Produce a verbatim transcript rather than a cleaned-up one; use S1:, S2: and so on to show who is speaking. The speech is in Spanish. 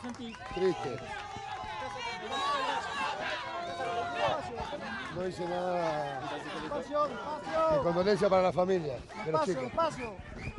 S1: sentís?
S2: Triste. No hice nada.
S1: Despacio, despacio.
S2: Mi condolencia para la familia de los
S1: Despacio,
S2: chicos.
S1: despacio.